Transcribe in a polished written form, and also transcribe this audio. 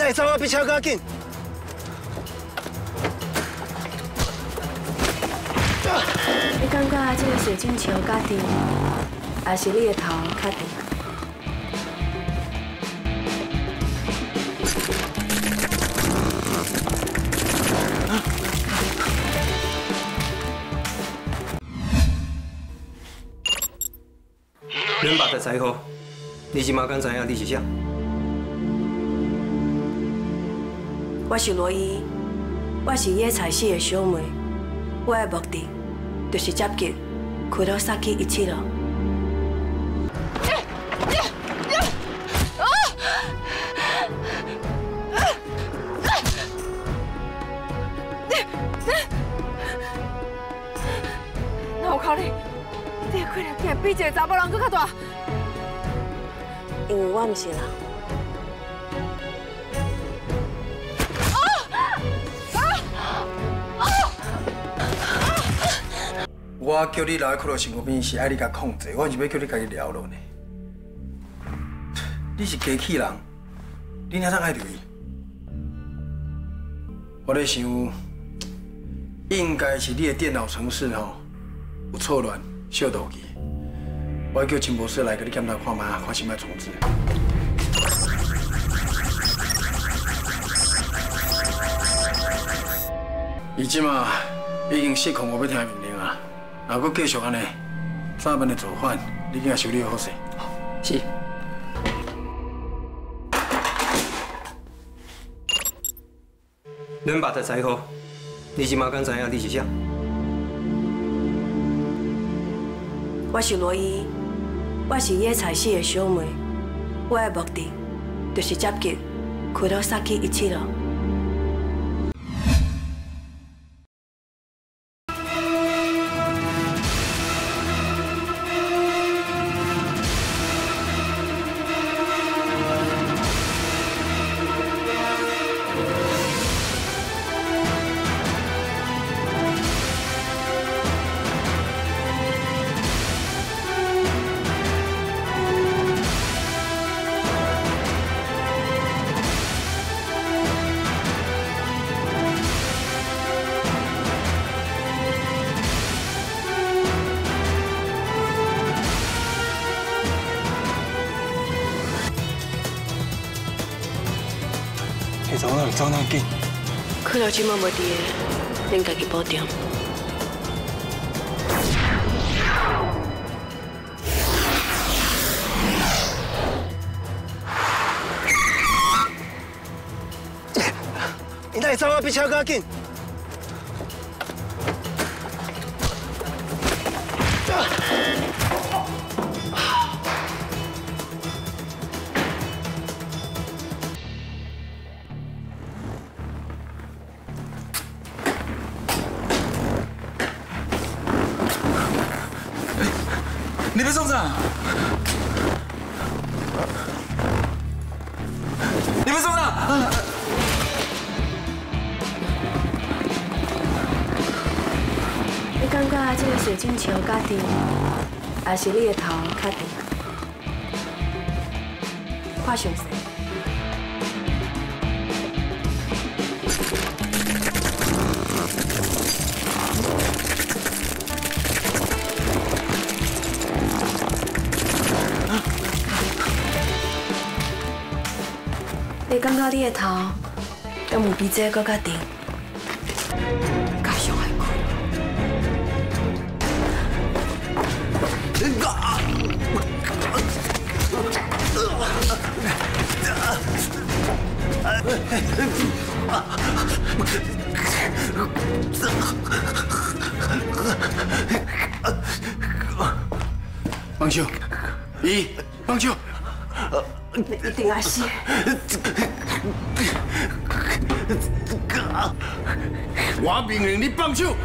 会走啊？比车较紧。 你感觉这个水晶球较甜，还是你的头较甜？ 恁爸在灾后，你即马敢知影你是啥？ 我是罗伊，我是野菜市的小妹，我的目的就是接近开到杀气一切了。 那我靠你，你的气力竟然比一个查甫人佫较大。 因为我毋是人。 我叫你留在骷髅身躯边，是爱你甲控制，我是要叫你家己了落呢。你是机器人，你哪通爱留伊？我在想，应该是你的电脑程式有错乱、小道具。我要叫陈博士来给你检查看卖，看是卖重置。伊即马已经失控，我要听命令啊！若阁继续安尼，早晚的做法，你惊修理好势。是。恁爸在灾后，你即马敢知影你是啥？ 我是罗伊，我是野菜市的小妹，我的目的就是接近开到杀气一切了。 走哪走哪紧！ 看到即马无伫个，恁家己保重。 你哪会走啊？比车较紧！ 你被送上，你被送上。 你感觉这个水晶球较甜，还是你的头较甜？看详细。你感觉你的头敢有比这个更较甜？加上海开。 放手，伊放手。 你一定要死！ 我命令你放手！